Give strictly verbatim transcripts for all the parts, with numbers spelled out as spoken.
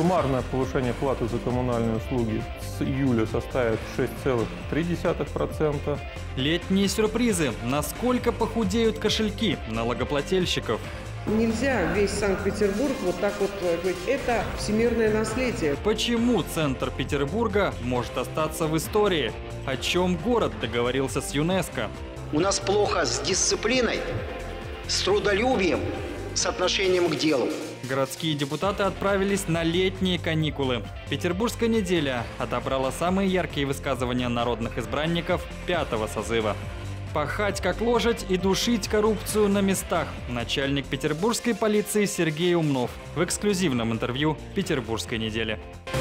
Суммарное повышение платы за коммунальные услуги с июля составит шесть целых три десятых процента. Летние сюрпризы. Насколько похудеют кошельки налогоплательщиков? Нельзя весь Санкт-Петербург вот так вот говорить, это всемирное наследие. Почему центр Петербурга может остаться в истории? О чем город договорился с ЮНЕСКО? У нас плохо с дисциплиной, с трудолюбием, с отношением к делу. Городские депутаты отправились на летние каникулы. Петербургская неделя отобрала самые яркие высказывания народных избранников пятого созыва. Пахать как лошадь и душить коррупцию на местах. Начальник петербургской полиции Сергей Умнов в эксклюзивном интервью «Петербургской недели».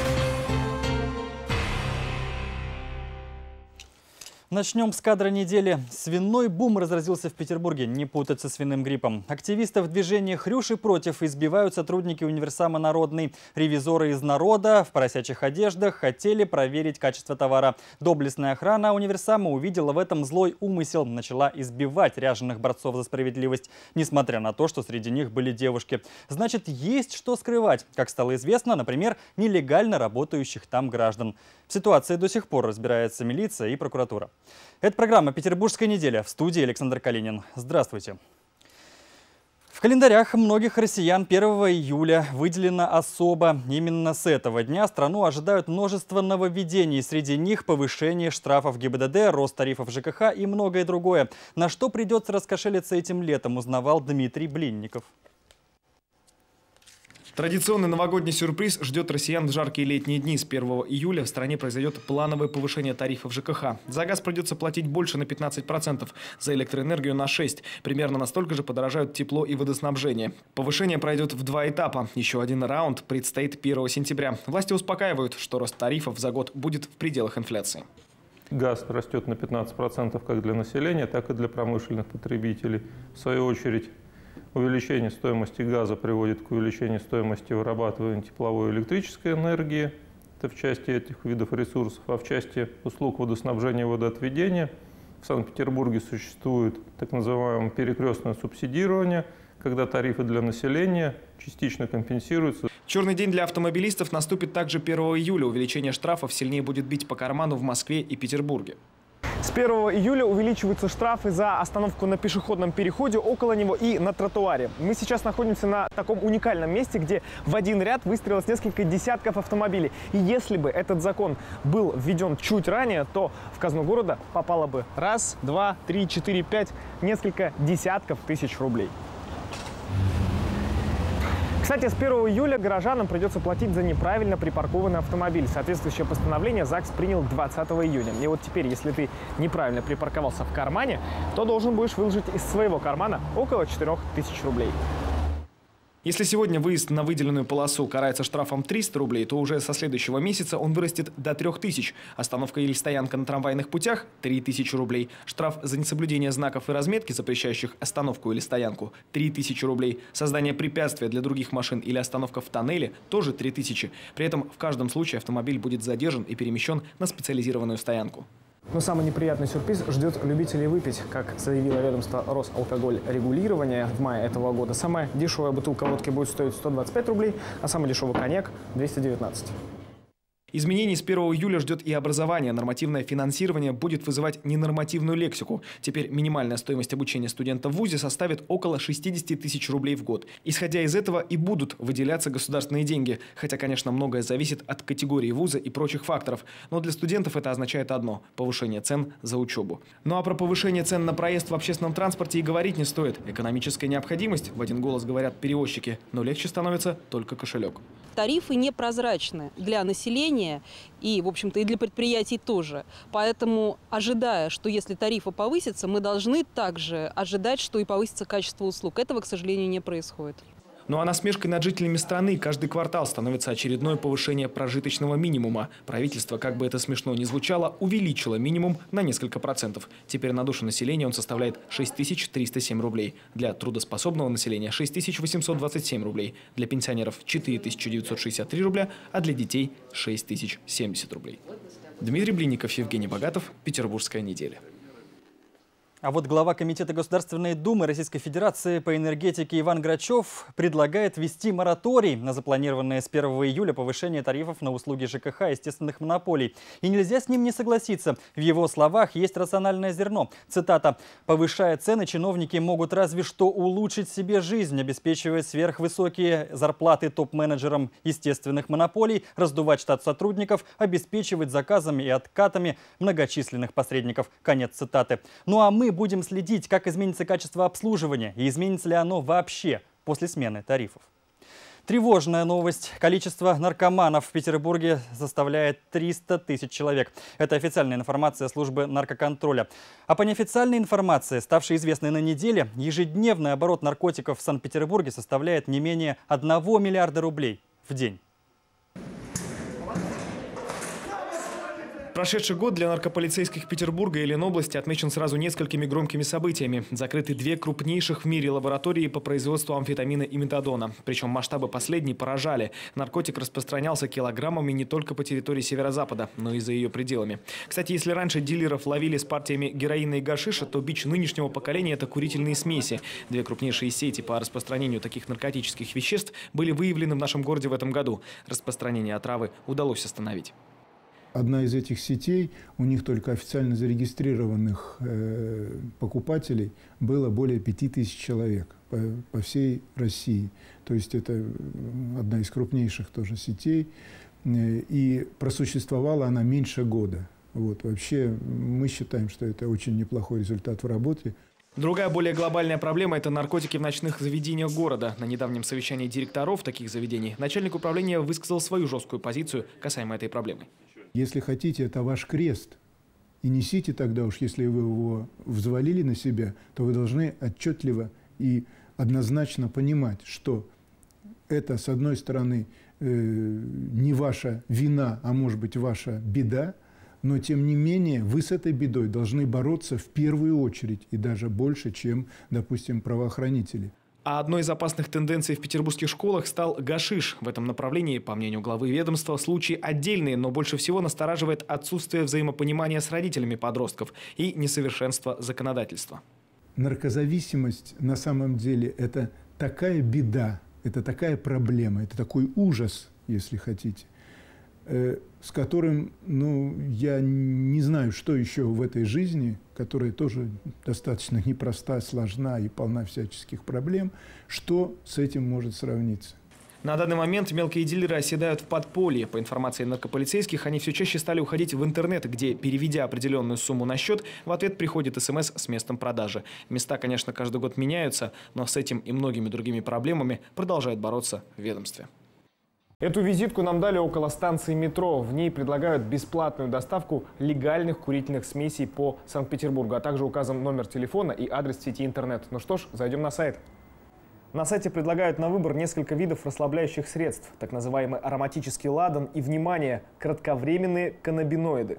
Начнем с кадра недели. Свиной бум разразился в Петербурге. Не путать со свиным гриппом. Активистов движения «Хрюши против» избивают сотрудники универсама «Народный». Ревизоры из народа в поросячьих одеждах хотели проверить качество товара. Доблестная охрана универсама увидела в этом злой умысел. Начала избивать ряженых борцов за справедливость, несмотря на то, что среди них были девушки. Значит, есть что скрывать, как стало известно, например, нелегально работающих там граждан. В ситуации до сих пор разбирается милиция и прокуратура. Это программа «Петербургская неделя». В студии Александр Калинин. Здравствуйте. В календарях многих россиян первого июля выделено особо. Именно с этого дня страну ожидают множество нововведений. Среди них повышение штрафов ГИБДД, рост тарифов ЖКХ и многое другое. На что придется раскошелиться этим летом, узнавал Дмитрий Блинников. Традиционный новогодний сюрприз ждет россиян в жаркие летние дни. С первого июля в стране произойдет плановое повышение тарифов ЖКХ. За газ придется платить больше на пятнадцать процентов, за электроэнергию на шесть процентов. Примерно настолько же подорожают тепло и водоснабжение. Повышение пройдет в два этапа. Еще один раунд предстоит первого сентября. Власти успокаивают, что рост тарифов за год будет в пределах инфляции. Газ растет на пятнадцать процентов как для населения, так и для промышленных потребителей. В свою очередь, увеличение стоимости газа приводит к увеличению стоимости вырабатывания тепловой и электрической энергии. Это в части этих видов ресурсов. А в части услуг водоснабжения и водоотведения в Санкт-Петербурге существует так называемое перекрестное субсидирование, когда тарифы для населения частично компенсируются. Черный день для автомобилистов наступит также первого июля. Увеличение штрафов сильнее будет бить по карману в Москве и Петербурге. С первого июля увеличиваются штрафы за остановку на пешеходном переходе, около него и на тротуаре. Мы сейчас находимся на таком уникальном месте, где в один ряд выстроилось несколько десятков автомобилей. И если бы этот закон был введен чуть ранее, то в казну города попало бы раз, два, три, четыре, пять, несколько десятков тысяч рублей. Кстати, с первого июля горожанам придется платить за неправильно припаркованный автомобиль. Соответствующее постановление ЗАГС принял двадцатого июня. И вот теперь, если ты неправильно припарковался в кармане, то должен будешь выложить из своего кармана около четырёх тысяч рублей. Если сегодня выезд на выделенную полосу карается штрафом триста рублей, то уже со следующего месяца он вырастет до трёх тысяч. Остановка или стоянка на трамвайных путях – три тысячи рублей. Штраф за несоблюдение знаков и разметки, запрещающих остановку или стоянку – три тысячи рублей. Создание препятствия для других машин или остановка в тоннеле – тоже три тысячи. При этом в каждом случае автомобиль будет задержан и перемещен на специализированную стоянку. Но самый неприятный сюрприз ждет любителей выпить. Как заявило ведомство Росалкогольрегулирования в мае этого года, самая дешевая бутылка водки будет стоить сто двадцать пять рублей, а самый дешевый коньяк – двести девятнадцать. Изменений с первого июля ждет и образование. Нормативное финансирование будет вызывать ненормативную лексику. Теперь минимальная стоимость обучения студента в вузе составит около шестидесяти тысяч рублей в год. Исходя из этого и будут выделяться государственные деньги. Хотя, конечно, многое зависит от категории вуза и прочих факторов. Но для студентов это означает одно – повышение цен за учебу. Ну а про повышение цен на проезд в общественном транспорте и говорить не стоит. Экономическая необходимость, в один голос говорят перевозчики, но легче становится только кошелек. Тарифы непрозрачны для населения и, в общем-то, и для предприятий тоже. Поэтому, ожидая, что если тарифы повысятся, мы должны также ожидать, что и повысится качество услуг. Этого, к сожалению, не происходит. Ну а насмешкой над жителями страны каждый квартал становится очередное повышение прожиточного минимума. Правительство, как бы это смешно ни звучало, увеличило минимум на несколько процентов. Теперь на душу населения он составляет шесть тысяч триста семь рублей. Для трудоспособного населения шесть тысяч восемьсот двадцать семь рублей. Для пенсионеров четыре тысячи девятьсот шестьдесят три рубля, а для детей шесть тысяч семьдесят рублей. Дмитрий Блинников, Евгений Богатов, Петербургская неделя. А вот глава Комитета Государственной Думы Российской Федерации по энергетике Иван Грачев предлагает ввести мораторий на запланированное с первого июля повышение тарифов на услуги ЖКХ и естественных монополий. И нельзя с ним не согласиться. В его словах есть рациональное зерно. Цитата. «Повышая цены, чиновники могут разве что улучшить себе жизнь, обеспечивая сверхвысокие зарплаты топ-менеджерам естественных монополий, раздувать штат сотрудников, обеспечивать заказами и откатами многочисленных посредников». Конец цитаты. Ну а мы будем следить, как изменится качество обслуживания и изменится ли оно вообще после смены тарифов. Тревожная новость. Количество наркоманов в Петербурге составляет триста тысяч человек. Это официальная информация службы наркоконтроля. А по неофициальной информации, ставшей известной на неделе, ежедневный оборот наркотиков в Санкт-Петербурге составляет не менее одного миллиарда рублей в день. Прошедший год для наркополицейских Петербурга и Ленобласти отмечен сразу несколькими громкими событиями. Закрыты две крупнейших в мире лаборатории по производству амфетамина и метадона. Причем масштабы последней поражали. Наркотик распространялся килограммами не только по территории северо-запада, но и за ее пределами. Кстати, если раньше дилеров ловили с партиями героина и гашиша, то бич нынешнего поколения – это курительные смеси. Две крупнейшие сети по распространению таких наркотических веществ были выявлены в нашем городе в этом году. Распространение отравы удалось остановить. Одна из этих сетей, у них только официально зарегистрированных э, покупателей было более пяти тысяч человек по, по всей России. То есть это одна из крупнейших тоже сетей. Э, и просуществовала она меньше года. Вот. Вообще мы считаем, что это очень неплохой результат в работе. Другая, более глобальная проблема – это наркотики в ночных заведениях города. На недавнем совещании директоров таких заведений начальник управления высказал свою жесткую позицию касаемо этой проблемы. Если хотите, это ваш крест. И несите тогда уж, если вы его взвалили на себя, то вы должны отчетливо и однозначно понимать, что это, с одной стороны, э, не ваша вина, а может быть ваша беда, но тем не менее вы с этой бедой должны бороться в первую очередь и даже больше, чем, допустим, правоохранители. А одной из опасных тенденций в петербургских школах стал гашиш. В этом направлении, по мнению главы ведомства, случаи отдельные, но больше всего настораживает отсутствие взаимопонимания с родителями подростков и несовершенство законодательства. Наркозависимость на самом деле это такая беда, это такая проблема, это такой ужас, если хотите, э, с которым, ну, я не знаю, что еще в этой жизни, которая тоже достаточно непроста, сложна и полна всяческих проблем, что с этим может сравниться. На данный момент мелкие дилеры оседают в подполье. По информации наркополицейских, они все чаще стали уходить в интернет, где, переведя определенную сумму на счет, в ответ приходит СМС с местом продажи. Места, конечно, каждый год меняются, но с этим и многими другими проблемами продолжает бороться в ведомстве. Эту визитку нам дали около станции метро. В ней предлагают бесплатную доставку легальных курительных смесей по Санкт-Петербургу, а также указан номер телефона и адрес сети интернет. Ну что ж, зайдем на сайт. На сайте предлагают на выбор несколько видов расслабляющих средств, так называемый ароматический ладан и, внимание, кратковременные каннабиноиды.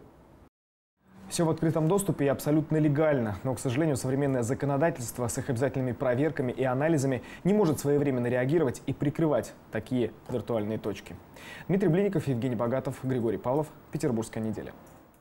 Все в открытом доступе и абсолютно легально, но, к сожалению, современное законодательство с их обязательными проверками и анализами не может своевременно реагировать и прикрывать такие виртуальные точки. Дмитрий Блинников, Евгений Богатов, Григорий Павлов. Петербургская неделя.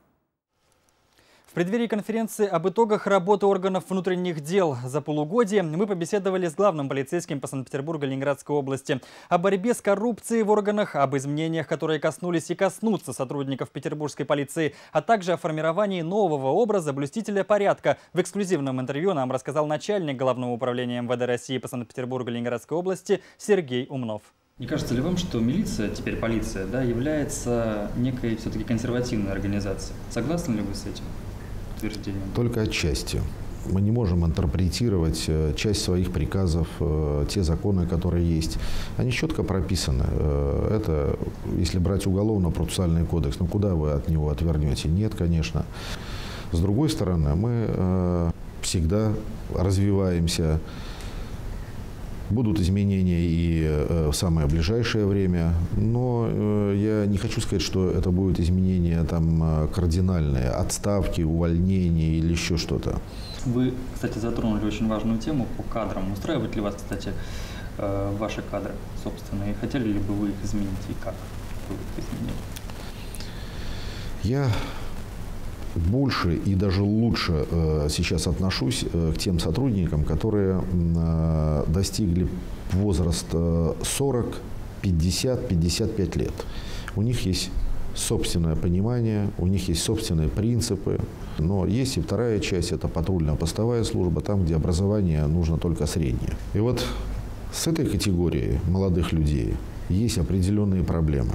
В преддверии конференции об итогах работы органов внутренних дел за полугодие мы побеседовали с главным полицейским по Санкт-Петербургу Ленинградской области о борьбе с коррупцией в органах, об изменениях, которые коснулись и коснутся сотрудников петербургской полиции, а также о формировании нового образа блюстителя порядка. В эксклюзивном интервью нам рассказал начальник Главного управления эм вэ дэ России по Санкт-Петербургу Ленинградской области Сергей Умнов. Не кажется ли вам, что милиция, теперь полиция, да, является некой все-таки консервативной организацией? Согласны ли вы с этим? Только отчасти. Мы не можем интерпретировать часть своих приказов, те законы, которые есть. Они четко прописаны. Это, если брать уголовно-процессуальный кодекс, ну куда вы от него отвернете? Нет, конечно. С другой стороны, мы всегда развиваемся. Будут изменения и э, в самое ближайшее время, но э, я не хочу сказать, что это будут изменения там кардинальные, отставки, увольнения или еще что-то. Вы, кстати, затронули очень важную тему по кадрам. Устраивают ли вас, кстати, э, ваши кадры собственные? Хотели ли бы вы их изменить и как вы их изменили? Я больше и даже лучше э, сейчас отношусь э, к тем сотрудникам, которые э, достигли возраст э, сорок, пятьдесят, пятьдесят пять лет. У них есть собственное понимание, у них есть собственные принципы. Но есть и вторая часть, это патрульно-постовая служба, там, где образование нужно только среднее. И вот с этой категорией молодых людей есть определенные проблемы.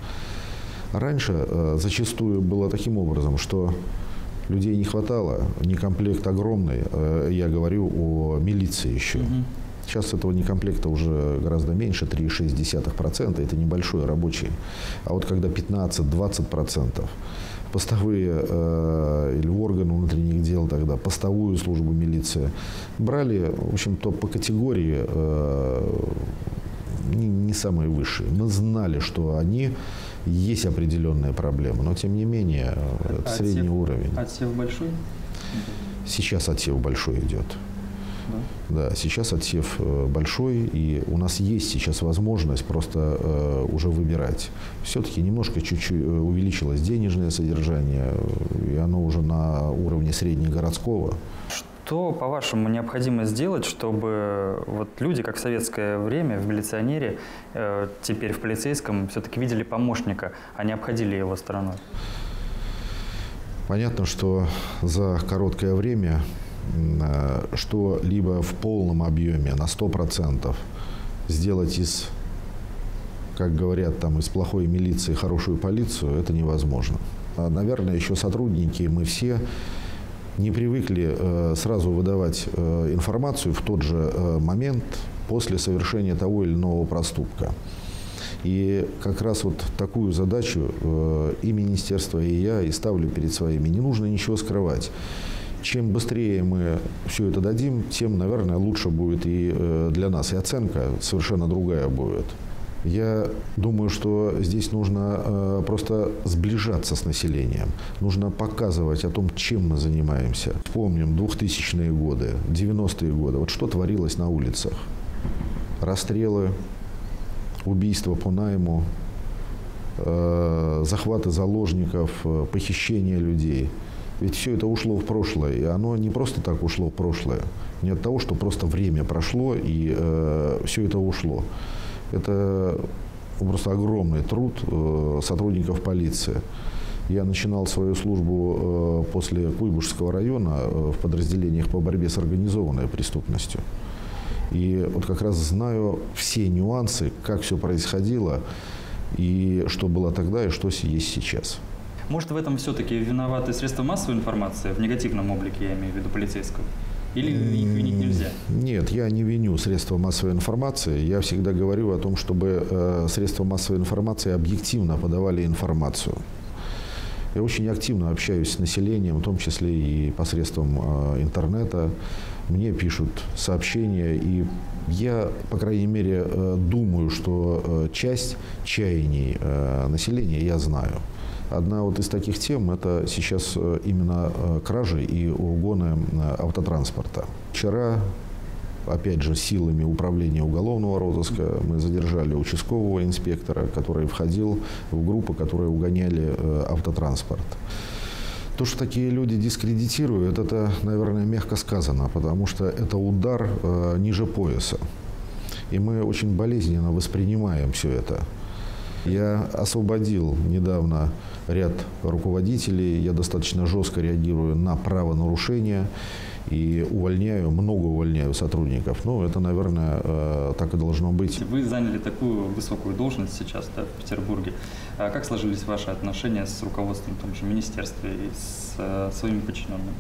Раньше э, зачастую было таким образом, что людей не хватало, некомплект огромный, э, я говорю о милиции еще. Mm-hmm. Сейчас этого некомплекта уже гораздо меньше, три целых шесть десятых процента, это небольшой рабочий. А вот когда пятнадцать-двадцать процентов, постовые э, или органы внутренних дел тогда, постовую службу милиции, брали, в общем-то, по категории э, не, не самые высшие. Мы знали, что они есть определенные проблемы, но тем не менее это отсев, средний уровень. Отсев большой? Сейчас отсев большой идет. Да? Да, сейчас отсев большой, и у нас есть сейчас возможность просто э, уже выбирать. Все-таки немножко чуть-чуть увеличилось денежное содержание, и оно уже на уровне среднегородского. Что, по-вашему, необходимо сделать, чтобы вот люди, как в советское время, в милиционере, э, теперь в полицейском, все-таки видели помощника, а не обходили его стороной? Понятно, что за короткое время э, что-либо в полном объеме, на сто процентов, сделать из, как говорят, там, из плохой милиции хорошую полицию, это невозможно. Наверное, еще сотрудники, мы все не привыкли э, сразу выдавать э, информацию в тот же э, момент после совершения того или иного проступка. И как раз вот такую задачу э, и министерство, и я и ставлю перед своими. Не нужно ничего скрывать. Чем быстрее мы все это дадим, тем, наверное, лучше будет и э, для нас. И оценка совершенно другая будет. Я думаю, что здесь нужно э, просто сближаться с населением. Нужно показывать о том, чем мы занимаемся. Помним двухтысячные годы, девяностые годы. Вот что творилось на улицах. Расстрелы, убийства по найму, э, захваты заложников, э, похищение людей. Ведь все это ушло в прошлое. И оно не просто так ушло в прошлое. Не от того, что просто время прошло и э, все это ушло. Это просто огромный труд э, сотрудников полиции. Я начинал свою службу э, после Куйбышевского района э, в подразделениях по борьбе с организованной преступностью. И вот как раз знаю все нюансы, как все происходило, и что было тогда, и что есть сейчас. Может, в этом все-таки виноваты средства массовой информации, в негативном облике, я имею в виду полицейского? Или их винить нельзя? Нет, я не виню средства массовой информации. Я всегда говорю о том, чтобы э, средства массовой информации объективно подавали информацию. Я очень активно общаюсь с населением, в том числе и посредством э, интернета. Мне пишут сообщения, и я, по крайней мере, э, думаю, что э, часть чаяний э, населения я знаю. Одна вот из таких тем – это сейчас именно кражи и угоны автотранспорта. Вчера, опять же, силами управления уголовного розыска мы задержали участкового инспектора, который входил в группу, которые угоняли автотранспорт. То, что такие люди дискредитируют, это, наверное, мягко сказано, потому что это удар ниже пояса. И мы очень болезненно воспринимаем все это. Я освободил недавно ряд руководителей, я достаточно жестко реагирую на правонарушения и увольняю, много увольняю сотрудников. Ну, это, наверное, так и должно быть. Вы заняли такую высокую должность сейчас, да, в Петербурге. А как сложились ваши отношения с руководством в том же министерстве и с э, своими подчиненными?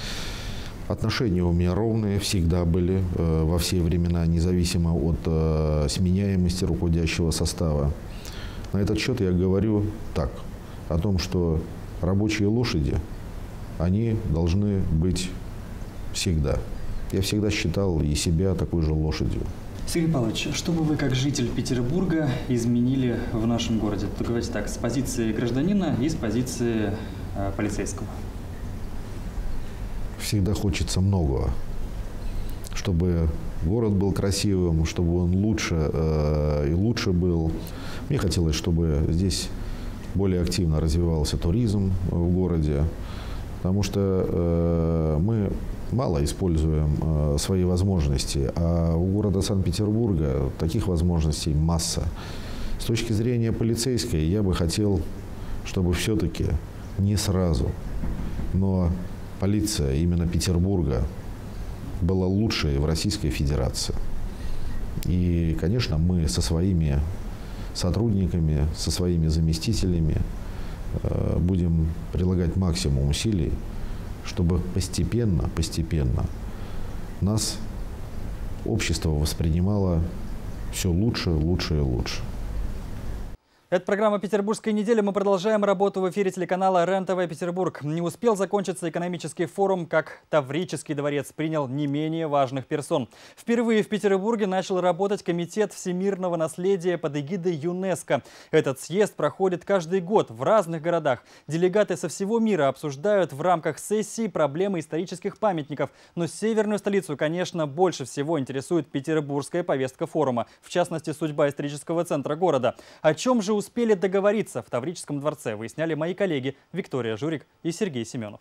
Отношения у меня ровные, всегда были, э, во все времена, независимо от э, сменяемости руководящего состава. На этот счет я говорю так, о том, что рабочие лошади, они должны быть всегда. Я всегда считал и себя такой же лошадью. Сергей Павлович, что бы вы, как житель Петербурга, изменили в нашем городе? То говорите так, с позиции гражданина и с позиции э, полицейского. Всегда хочется многого. Чтобы город был красивым, чтобы он лучше э, и лучше был. Мне хотелось, чтобы здесь более активно развивался туризм в городе. потому что э, мы мало используем э, свои возможности, а у города Санкт-Петербурга таких возможностей масса. С точки зрения полицейской я бы хотел, чтобы все-таки не сразу, но полиция именно Петербурга была лучшей в Российской Федерации. И, конечно, мы со своими сотрудниками, со своими заместителями э, будем прилагать максимум усилий, чтобы постепенно, постепенно нас общество воспринимало все лучше, лучше и лучше. Это программа «Петербургская неделя». Мы продолжаем работу в эфире телеканала РЕН-ТВ Петербург. Не успел закончиться экономический форум, как Таврический дворец принял не менее важных персон. Впервые в Петербурге начал работать Комитет всемирного наследия под эгидой ЮНЕСКО. Этот съезд проходит каждый год в разных городах. Делегаты со всего мира обсуждают в рамках сессии проблемы исторических памятников. Но северную столицу, конечно, больше всего интересует петербургская повестка форума. В частности, судьба исторического центра города. О чем же успели договориться в Таврическом дворце, выясняли мои коллеги Виктория Журик и Сергей Семенов.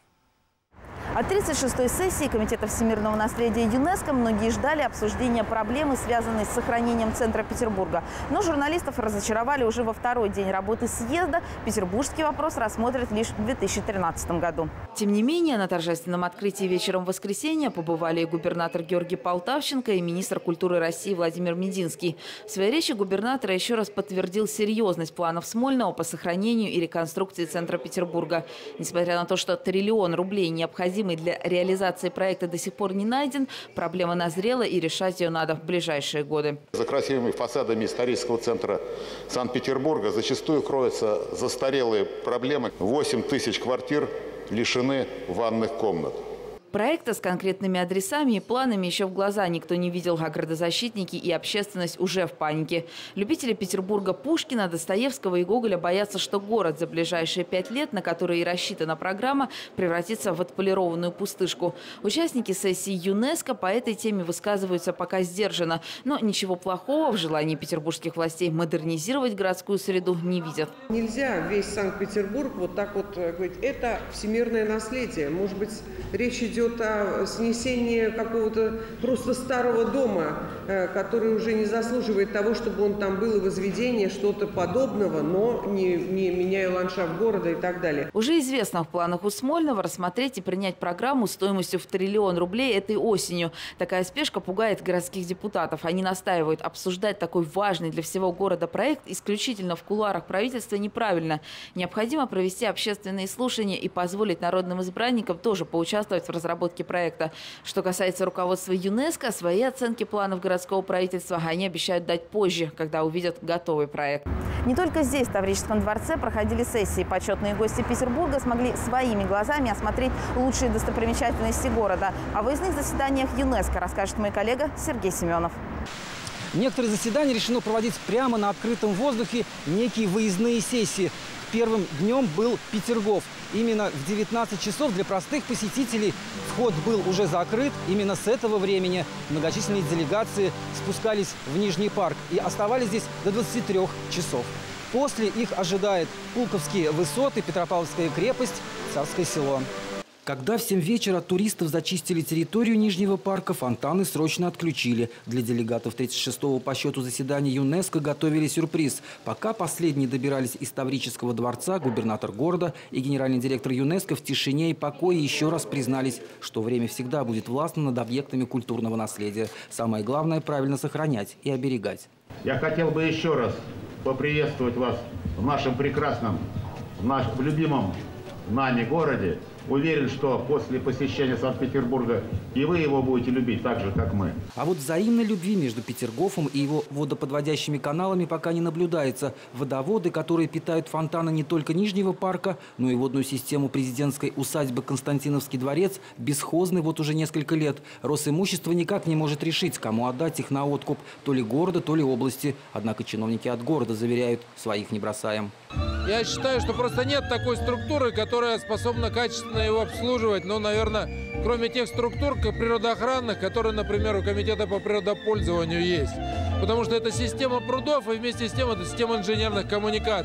От тридцать шестой сессии Комитета всемирного наследия ЮНЕСКО многие ждали обсуждения проблемы, связанной с сохранением центра Петербурга. Но журналистов разочаровали уже во второй день работы съезда. Петербургский вопрос рассмотрят лишь в две тысячи тринадцатом году. Тем не менее, на торжественном открытии вечером в воскресенье побывали и губернатор Георгий Полтавченко, и министр культуры России Владимир Мединский. В своей речи губернатор еще раз подтвердил серьезность планов Смольного по сохранению и реконструкции центра Петербурга. Несмотря на то, что триллион рублей необходим для реализации проекта до сих пор не найден, проблема назрела и решать ее надо в ближайшие годы. За красивыми фасадами исторического центра Санкт-Петербурга зачастую кроются застарелые проблемы. восемь тысяч квартир лишены ванных комнат. Проекта с конкретными адресами и планами еще в глаза никто не видел, а градозащитники и общественность уже в панике. Любители Петербурга Пушкина, Достоевского и Гоголя боятся, что город за ближайшие пять лет, на которые и рассчитана программа, превратится в отполированную пустышку. Участники сессии ЮНЕСКО по этой теме высказываются пока сдержанно, но ничего плохого в желании петербургских властей модернизировать городскую среду не видят. Нельзя весь Санкт-Петербург вот так вот говорить, это всемирное наследие. Может быть, речь идет о снесении какого-то просто старого дома, который уже не заслуживает того, чтобы он там был, и возведение что-то подобного, но не, не меняя ландшафт города и так далее. Уже известно в планах у Смольного рассмотреть и принять программу стоимостью в триллион рублей этой осенью. Такая спешка пугает городских депутатов. Они настаивают, обсуждать такой важный для всего города проект исключительно в кулуарах правительства неправильно. Необходимо провести общественные слушания и позволить народным избранникам тоже поучаствовать в разработке разработки проекта. Что касается руководства ЮНЕСКО, свои оценки планов городского правительства они обещают дать позже, когда увидят готовый проект. Не только здесь, в Таврическом дворце, проходили сессии. Почетные гости Петербурга смогли своими глазами осмотреть лучшие достопримечательности города. О выездных заседаниях ЮНЕСКО расскажет мой коллега Сергей Семенов. Некоторые заседания решено проводить прямо на открытом воздухе, некие выездные сессии. Первым днем был Петергоф. Именно в девятнадцать часов для простых посетителей вход был уже закрыт. Именно с этого времени многочисленные делегации спускались в Нижний парк и оставались здесь до двадцати трёх часов. После их ожидает Пулковские высоты, Петропавловская крепость, Царское село. Когда в семь вечера от туристов зачистили территорию Нижнего парка, фонтаны срочно отключили. Для делегатов тридцать шестого по счету заседания ЮНЕСКО готовили сюрприз. Пока последние добирались из Таврического дворца, губернатор города и генеральный директор ЮНЕСКО в тишине и покое еще раз признались, что время всегда будет властно над объектами культурного наследия. Самое главное – правильно сохранять и оберегать. Я хотел бы еще раз поприветствовать вас в нашем прекрасном, в нашем в любимом нами городе. Уверен, что после посещения Санкт-Петербурга и вы его будете любить так же, как мы. А вот взаимной любви между Петергофом и его водоподводящими каналами пока не наблюдается. Водоводы, которые питают фонтаны не только Нижнего парка, но и водную систему президентской усадьбы Константиновский дворец, бесхозны вот уже несколько лет. Росимущество никак не может решить, кому отдать их на откуп. То ли города, то ли области. Однако чиновники от города заверяют, своих не бросаем. Я считаю, что просто нет такой структуры, которая способна качественно его обслуживать. Но, наверное, кроме тех структур природоохранных, которые, например, у Комитета по природопользованию есть. Потому что это система прудов и вместе с тем это система инженерных коммуникаций.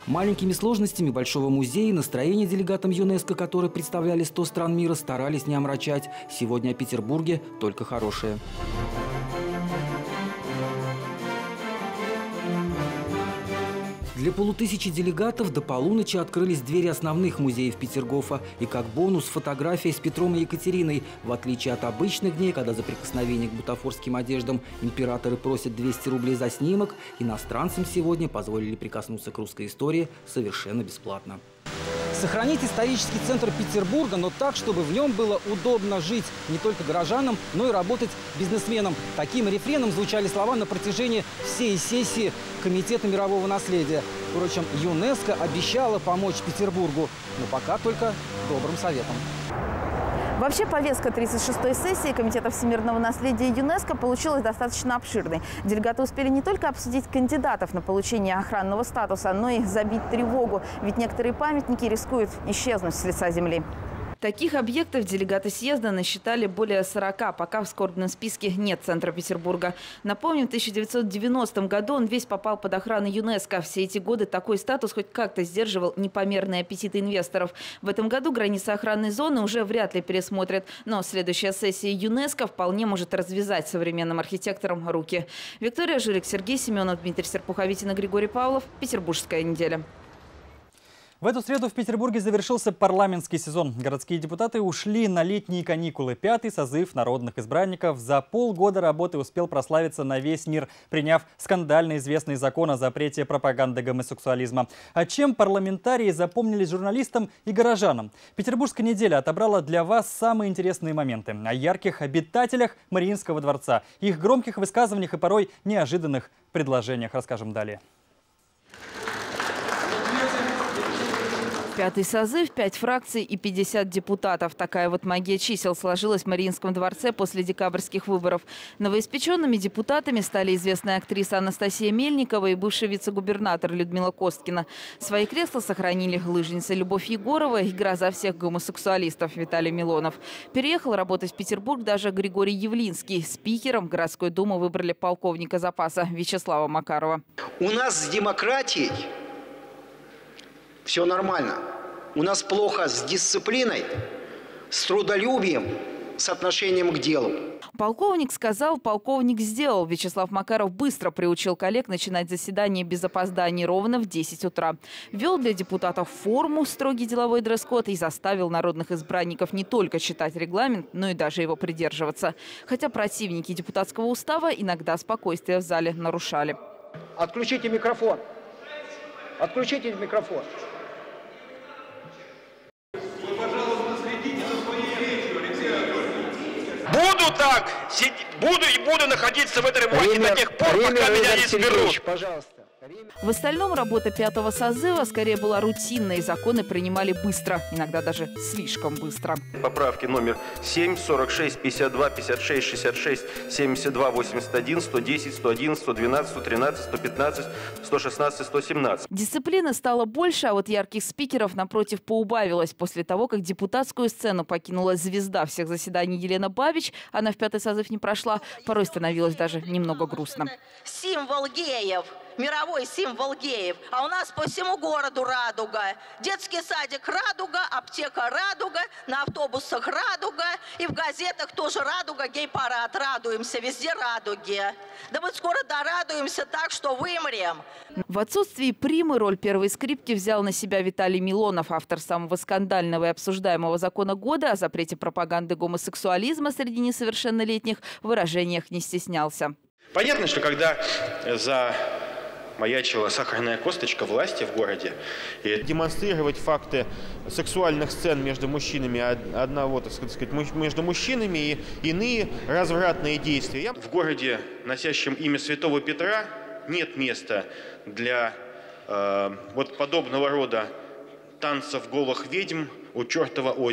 Маленькими сложностями Большого музея настроение делегатам ЮНЕСКО, которые представляли сто стран мира, старались не омрачать. Сегодня о Петербурге только хорошее. Для полутысячи делегатов до полуночи открылись двери основных музеев Петергофа. И как бонус фотография с Петром и Екатериной. В отличие от обычных дней, когда за прикосновение к бутафорским одеждам императоры просят двести рублей за снимок, иностранцам сегодня позволили прикоснуться к русской истории совершенно бесплатно. Сохранить исторический центр Петербурга, но так, чтобы в нем было удобно жить не только горожанам, но и работать бизнесменам. Таким рефреном звучали слова на протяжении всей сессии Комитета мирового наследия. Впрочем, ЮНЕСКО обещала помочь Петербургу, но пока только добрым советом. Вообще, повестка тридцать шестой сессии Комитета всемирного наследия ЮНЕСКО получилась достаточно обширной. Делегаты успели не только обсудить кандидатов на получение охранного статуса, но и забить тревогу, ведь некоторые памятники рискуют исчезнуть с лица земли. Таких объектов делегаты съезда насчитали более сорока, пока в скорбном списке нет центра Петербурга. Напомним, в тысяча девятьсот девяностом году он весь попал под охрану ЮНЕСКО. Все эти годы такой статус хоть как-то сдерживал непомерные аппетиты инвесторов. В этом году границы охранной зоны уже вряд ли пересмотрят. Но следующая сессия ЮНЕСКО вполне может развязать современным архитекторам руки. Виктория Жирик, Сергей Семенов, Дмитрий Серпуховитин и Григорий Павлов. Петербургская неделя. В эту среду в Петербурге завершился парламентский сезон. Городские депутаты ушли на летние каникулы. Пятый созыв народных избранников за полгода работы успел прославиться на весь мир, приняв скандально известный закон о запрете пропаганды гомосексуализма. А чем парламентарии запомнились журналистам и горожанам? Петербургская неделя отобрала для вас самые интересные моменты о ярких обитателях Мариинского дворца, их громких высказываниях и порой неожиданных предложениях. Расскажем далее. Пятый созыв, пять фракций и пятьдесят депутатов. Такая вот магия чисел сложилась в Мариинском дворце после декабрьских выборов. Новоиспеченными депутатами стали известная актриса Анастасия Мельникова и бывший вице-губернатор Людмила Косткина. Свои кресла сохранили лыжница Любовь Егорова и гроза всех гомосексуалистов Виталий Милонов. Переехал работать в Петербург даже Григорий Явлинский. Спикером городской думы выбрали полковника запаса Вячеслава Макарова. У нас с демократией все нормально. У нас плохо с дисциплиной, с трудолюбием, с отношением к делу. Полковник сказал, полковник сделал. Вячеслав Макаров быстро приучил коллег начинать заседание без опозданий ровно в десять утра. Ввел для депутатов форму, строгий деловой дресс-код и заставил народных избранников не только читать регламент, но и даже его придерживаться. Хотя противники депутатского устава иногда спокойствие в зале нарушали. Отключите микрофон. Отключите микрофон. Буду так, буду и буду находиться в этой работе до тех пор, пока меня не соберут. Пожалуйста. В остальном работа пятого созыва скорее была рутинной. Законы принимали быстро, иногда даже слишком быстро. Поправки номер семь, сорок шесть, пятьдесят два, пятьдесят шесть, шестьдесят шесть, семьдесят два, восемьдесят один, сто десять, сто одиннадцать, сто двенадцать, сто тринадцать, сто пятнадцать, сто шестнадцать, сто семнадцать. Дисциплины стало больше, а вот ярких спикеров, напротив, поубавилось. После того, как депутатскую сцену покинула звезда всех заседаний Елена Бабич, она в пятый созыв не прошла, порой становилось даже немного грустно. Символ геев. Мировой символ геев. А у нас по всему городу радуга. Детский садик радуга, аптека радуга, на автобусах радуга. И в газетах тоже радуга, гей-парад. Радуемся, везде радуги. Да мы скоро дорадуемся так, что вымрем. В отсутствии примы роль первой скрипки взял на себя Виталий Милонов, автор самого скандального и обсуждаемого закона года о запрете пропаганды гомосексуализма среди несовершеннолетних, в выражениях не стеснялся. Понятно, что когда за маячила сахарная косточка власти в городе. И демонстрировать факты сексуальных сцен между мужчинами одного, так сказать, между мужчинами и иные развратные действия. В городе, носящем имя Святого Петра, нет места для э, вот подобного рода танцев голых ведьм у чертова озера.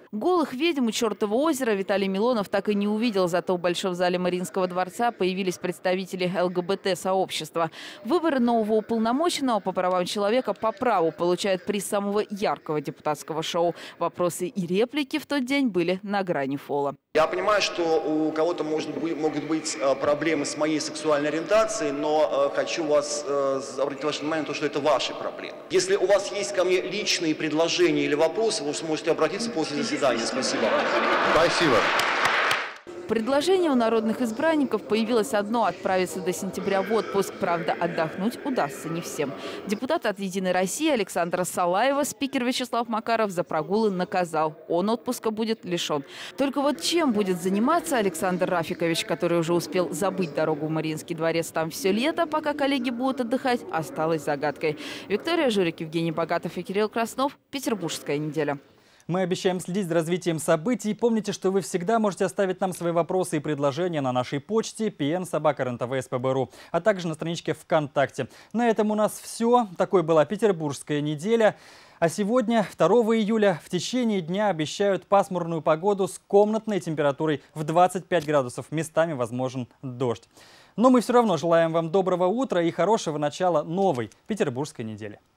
Голых ведьм у Чертова озера Виталий Милонов так и не увидел, зато в Большом зале Мариинского дворца появились представители эл гэ бэ тэ-сообщества. Выборы нового уполномоченного по правам человека по праву получают приз самого яркого депутатского шоу. Вопросы и реплики в тот день были на грани фола. Я понимаю, что у кого-то может быть, могут быть проблемы с моей сексуальной ориентацией, но хочу вас обратить ваше внимание на то, что это ваши проблемы. Если у вас есть ко мне личные предложения или вопросы, вы сможете обратиться после заседания. Спасибо. Спасибо. Предложение у народных избранников появилось одно – отправиться до сентября в отпуск. Правда, отдохнуть удастся не всем. Депутат от «Единой России» Александра Салаева спикер Вячеслав Макаров за прогулы наказал. Он отпуска будет лишен. Только вот чем будет заниматься Александр Рафикович, который уже успел забыть дорогу в Мариинский дворец там все лето, пока коллеги будут отдыхать, осталось загадкой. Виктория Журик, Евгений Богатов и Кирилл Краснов. Петербургская неделя. Мы обещаем следить за развитием событий. Помните, что вы всегда можете оставить нам свои вопросы и предложения на нашей почте пи эн собака эр эн тэ вэ эс пэ бэ точка ру, а также на страничке ВКонтакте. На этом у нас все. Такой была Петербургская неделя. А сегодня, второго июля, в течение дня обещают пасмурную погоду с комнатной температурой в двадцать пять градусов. Местами возможен дождь. Но мы все равно желаем вам доброго утра и хорошего начала новой Петербургской недели.